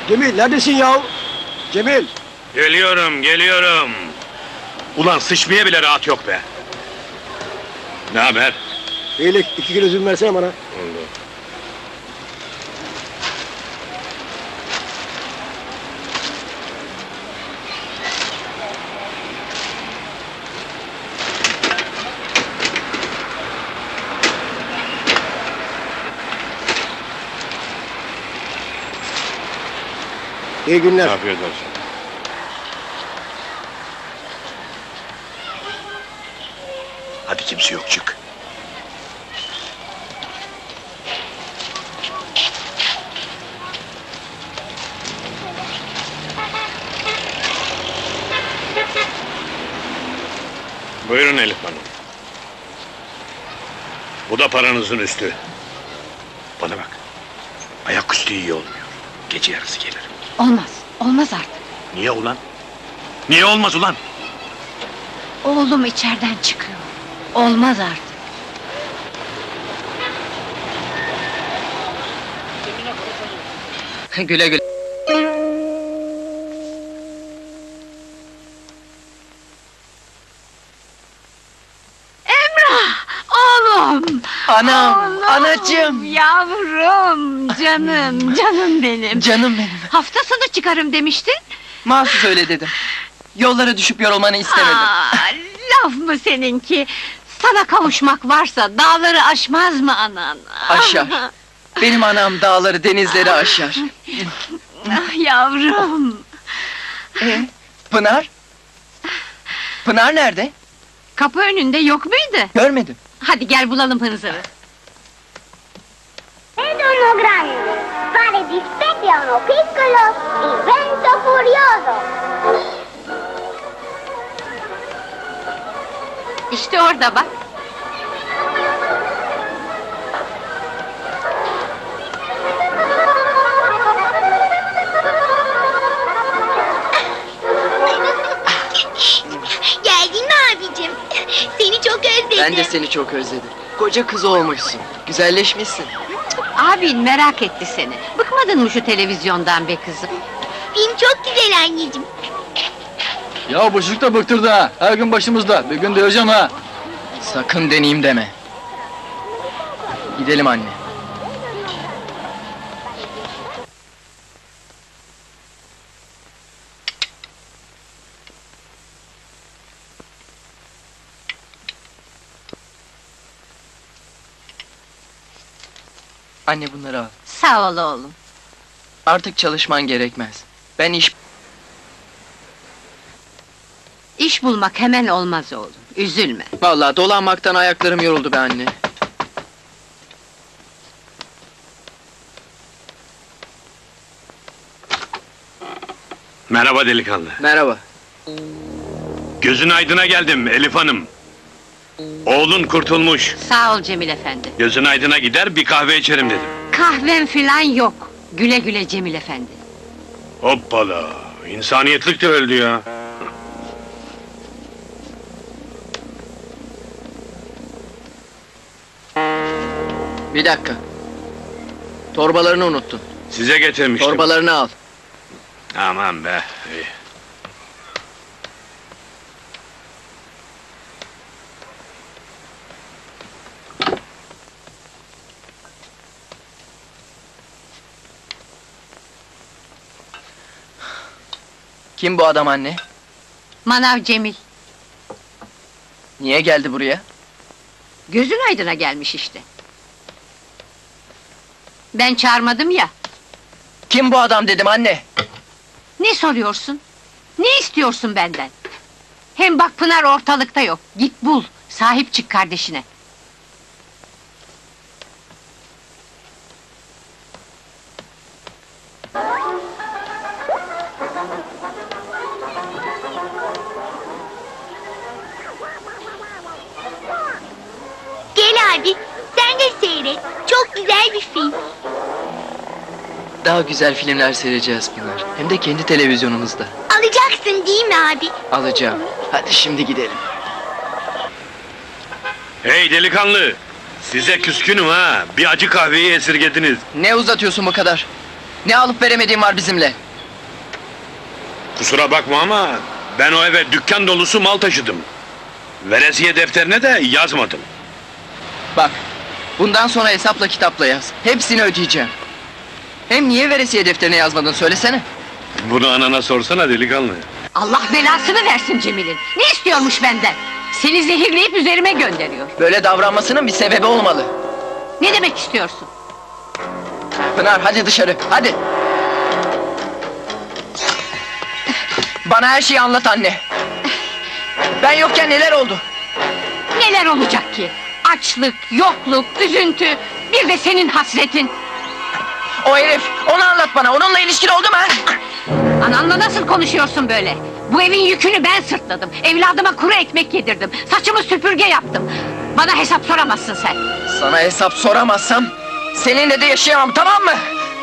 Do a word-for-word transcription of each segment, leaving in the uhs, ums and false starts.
Cemil neredesin ya? Cemil! Geliyorum, geliyorum! Ulan sıçmaya bile rahat yok be! Ne haber? İyilik, iki kilo üzüm versene bana. Oldu. İyi günler. Afiyet olsun. Hadi kimse yok, çık. Buyurun Elif Hanım. Bu da paranızın üstü. Bana bak. Ayaküstü iyi olmuyor. Gece yarısı gelirim. Olmaz, olmaz artık. Niye ulan? Niye olmaz ulan? Oğlum içeriden çıkıyor. Olmaz artık. Güle güle. Emrah! Oğlum! Anam, Oğlum, anacığım. Yavrum, canım, canım benim. Canım benim. Hafta sonu çıkarım demiştin. Mahsus öyle dedim. Yollara düşüp yorulmanı istemedim. Aa, laf mı seninki? Sana kavuşmak varsa dağları aşmaz mı anan? Aşar. Benim anam dağları, denizleri aşar. Ah, yavrum! Ee, Pınar? Pınar nerede? Kapı önünde yok muydu? Görmedim. Hadi gel bulalım Hınzır'ı. Vedo uno grande fare dispetto a uno piccolo il vento furioso. İşte orada bak. Geldin mi abicim? Seni çok özledim. Ben de seni çok özledim. Koca kız olmuşsun. Güzelleşmişsin. Abin merak etti seni. Bıkmadın mı şu televizyondan be kızım? Film çok güzel anneciğim. Ya bu çocuk da bıktırdı ha. Her gün başımızda. Bir gün döveceğim ha. Sakın deneyeyim deme. Gidelim anne. Anne bunları al. Sağ ol oğlum. Artık çalışman gerekmez. Ben iş... İş bulmak hemen olmaz oğlum. Üzülme. Vallahi dolanmaktan ayaklarım yoruldu be anne. Merhaba delikanlı. Merhaba. Gözün aydına geldim Elif Hanım. Oğlun kurtulmuş. Sağ ol Cemil efendi. Gözün aydına gider bir kahve içerim dedim. Kahvem filan yok. Güle güle Cemil efendi. Hoppala! İnsaniyetlik de öldü ya. Bir dakika. Torbalarını unuttun. Size getirmiştim. Torbalarını al. Aman be. iyi. Kim bu adam anne? Manav Cemil. Niye geldi buraya? Gözün aydına gelmiş işte. Ben çağırmadım ya. Kim bu adam dedim anne? Ne soruyorsun? Ne istiyorsun benden? Hem bak Pınar ortalıkta yok. Git bul. Sahip çık kardeşine. Gel abi, sen de seyret. Çok güzel bir film. Daha güzel filmler seyredeceğiz Pınar. Hem de kendi televizyonumuzda. Alacaksın değil mi abi? Alacağım. Hadi şimdi gidelim. Hey delikanlı! Size küskünüm ha! Bir acı kahveyi esirgediniz. Ne uzatıyorsun bu kadar? Ne alıp veremediğin var bizimle? Kusura bakma ama ben o eve dükkan dolusu mal taşıdım. Veresiye defterine de yazmadım. Bak, bundan sonra hesapla kitapla yaz. Hepsini ödeyeceğim. Hem niye veresiye defterine yazmadın söylesene. Bunu anana sorsana delikanlı. Allah belasını versin Cemil'in. Ne istiyormuş benden? Seni zehirleyip üzerime gönderiyor. Böyle davranmasının bir sebebi olmalı. Ne demek istiyorsun? Pınar hadi dışarı, hadi. Bana her şeyi anlat anne. Ben yokken neler oldu? Neler olacak ki? Açlık, yokluk, üzüntü, bir de senin hasretin. O herif, onu anlat bana, onunla ilişkin oldu mu? Ananla nasıl konuşuyorsun böyle? Bu evin yükünü ben sırtladım. Evladıma kuru ekmek yedirdim. Saçımı süpürge yaptım. Bana hesap soramazsın sen. Sana hesap soramazsam, seninle de yaşayamam, tamam mı?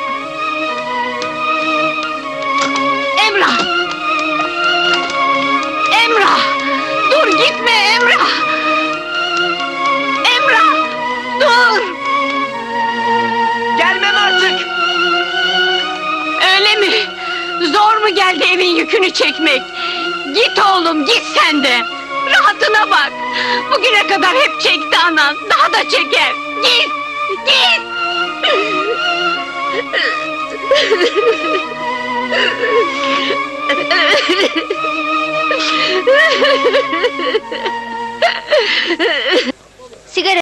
Emrah! Emrah! Dur gitme Emrah! Emrah! Dur! Gelmem artık! Öyle mi? Zor mu geldi evin yükünü çekmek? Git oğlum git sen de! Rahatına bak! Bugüne kadar hep çekti anan, daha da çeker! Git! Git! Sigara